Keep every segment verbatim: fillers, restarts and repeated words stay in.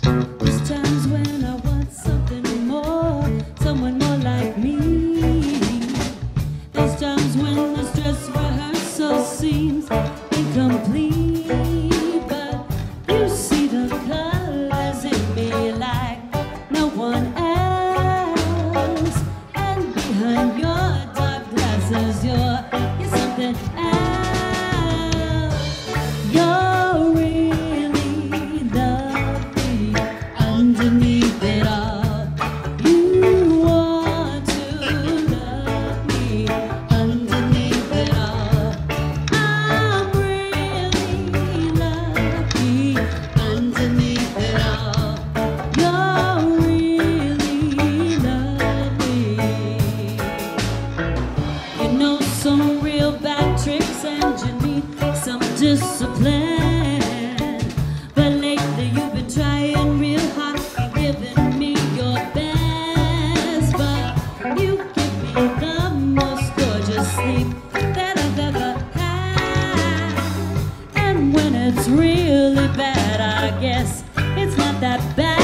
There's times when I want something more, someone more like me. There's times when the stress rehearsal seems incomplete, but you see the colors in me like no one else. And behind your dark glasses, you're, you're something else. You're really lovely underneath it all. You want to love me underneath it all. I'm really lucky underneath it all. You're really lovely. You know some real bad tricks and you need some discipline. But lately you've been trying real hard, giving me your best. But you give me the most gorgeous sleep that I've ever had. And when it's really bad, I guess it's not that bad.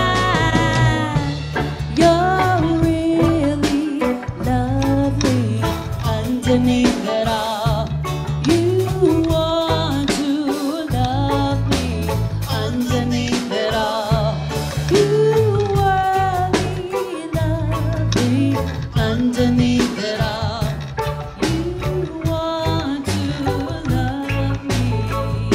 You're really lovely underneath it all. You want to love me underneath it all. You really love me underneath it all. You want to love me.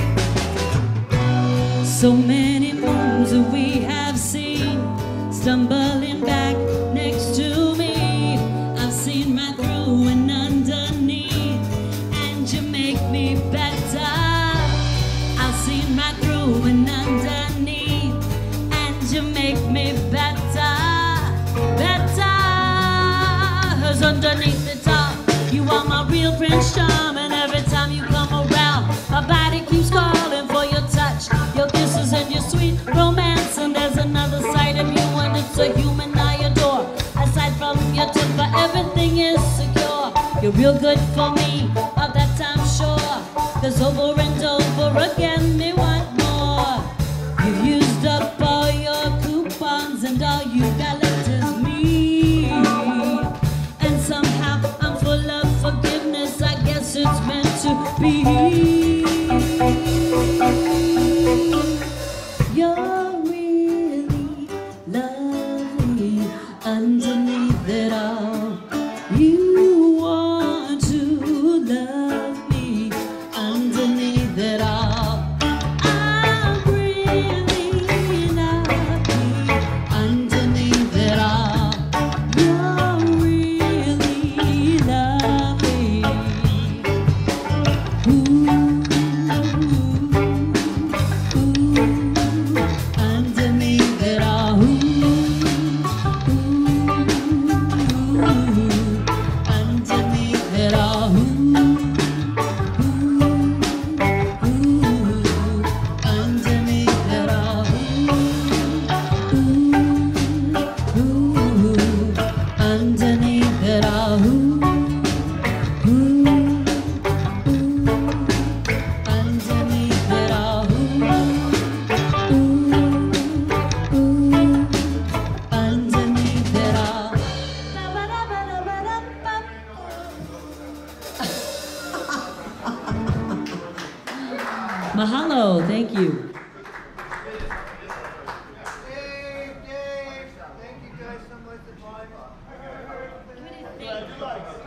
So many moons that we have seen stumbling back next to me. I've seen right through and underneath, and you make me better. I've seen right through and underneath, and you make me better, better. 'Cause underneath the top, you are my real Prince Charm, and every time you come around, my body keeps calling for your touch, your kisses, and your sweet romance. And there's another side of you, and it's a human I adore. Aside from your temper, everything is secure. You're real good for me, of that I'm sure. 'Cause over and over again, me want more. You've used up all your coupons, and all you got left is me. And somehow I'm full of forgiveness, I guess it's meant to be. You're really lovely underneath it all. You want to love me underneath it all. I'm really lovely underneath it all. You're really lovely. Ooh, ooh, underneath it all. Ooh. Underneath it all, ooh, ooh, ooh, underneath it all, ooh, ooh, underneath it all, ooh, ooh, underneath it all, ooh, ooh, underneath it all. Mahalo, thank you. Dave, Dave, thank you guys so much for joining.